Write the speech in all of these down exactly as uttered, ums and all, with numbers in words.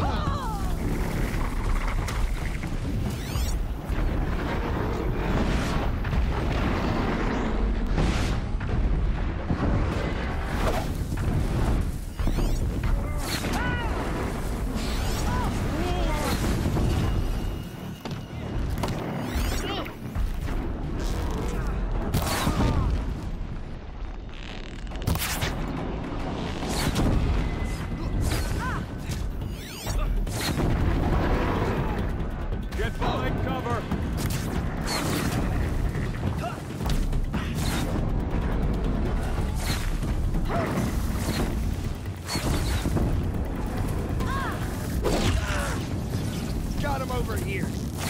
Over here.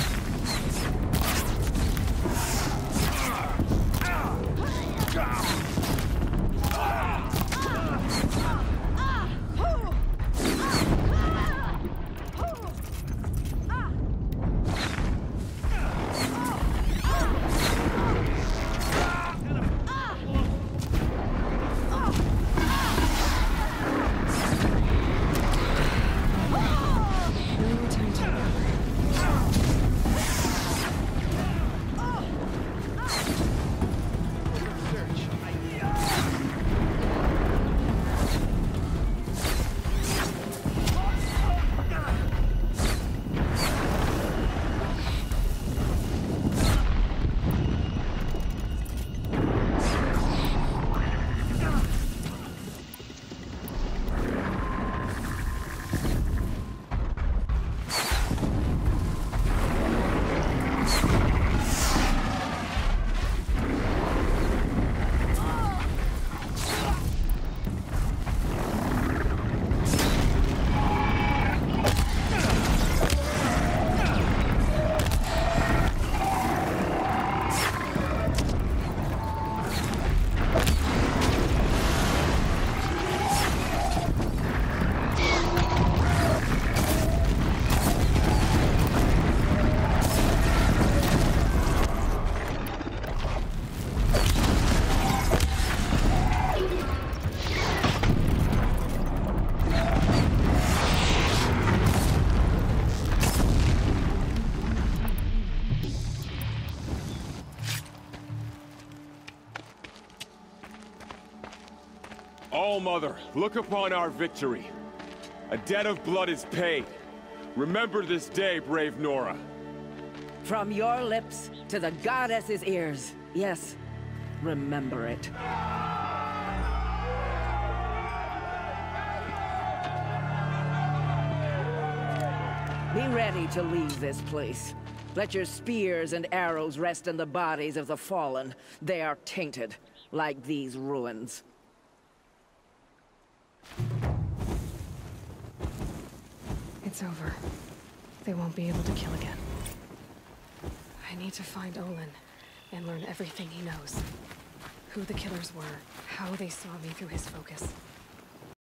All-Mother, look upon our victory. A debt of blood is paid. Remember this day, brave Nora. From your lips to the goddess's ears. Yes, remember it. Be ready to leave this place. Let your spears and arrows rest in the bodies of the fallen. They are tainted, like these ruins. It's over. They won't be able to kill again. I need to find Olin and learn everything he knows. Who the killers were, how they saw me through his focus.